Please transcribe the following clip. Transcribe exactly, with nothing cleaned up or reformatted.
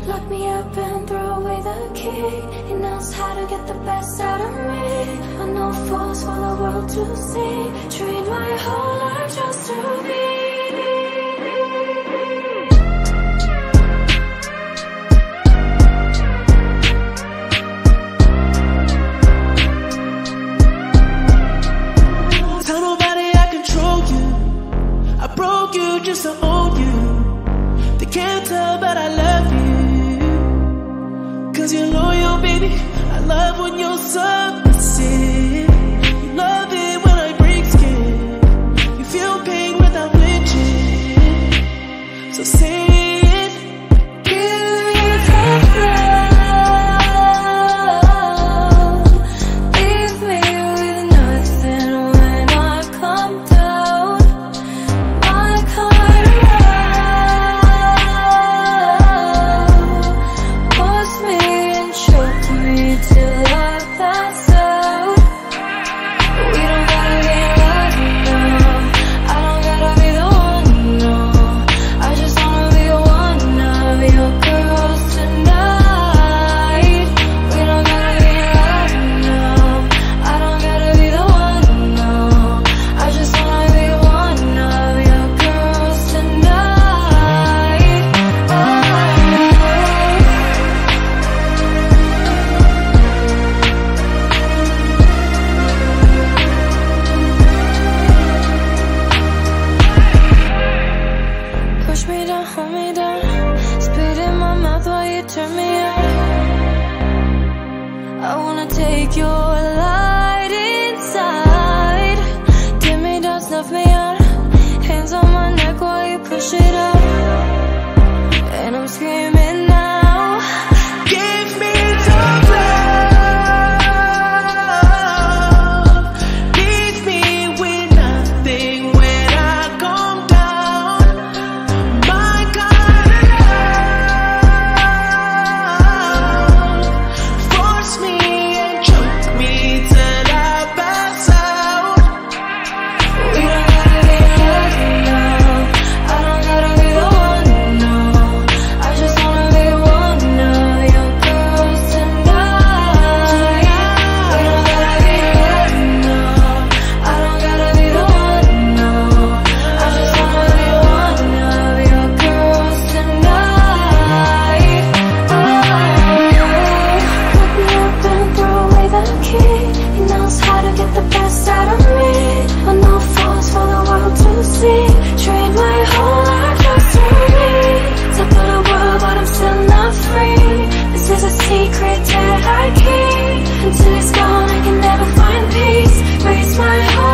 Lock me up and throw away the key. He knows how to get the best out of me. I know falls for the world to see. Trade my whole life just to be. Tell nobody I control you. I broke you just to own you. They can't tell but I love you. Cause you're loyal, baby. I love when you're submissive. You love it when I break skin. You feel pain without flinching. So say it. Give me that love. Leave me with nothing when I come down. My kind of love push me and choke me till I pass out. We don't gotta be in love now. I don't gotta be the one, no. I just wanna be one of your girls tonight. We don't gotta be in love now. I don't gotta be the one, no. I just wanna be one of your girls tonight. Oh. Push me down, hold me down. Spit in my mouth while you turn me on. I wanna take your light inside. Dim me down, snuff me out. Hands on my neck while you push it up. And I'm screaming now. Give me some love. Leave me with nothing when I come down. My kind of love force me and choke me till I pass out. We don't gotta be in love now. I don't gotta be the one, no. I just wanna be one of your girls tonight. We don't gotta be in love now. I don't gotta be the one, no. I just wanna be one of your girls tonight. Oh. Look me up and throw away the key. He knows how to get the best out of me. I know falls for the world to see. Trade my whole life just to be. Top of the world, but I'm still not free. This is a secret that I keep. Until it's gone, I can never find peace. Raise my heart.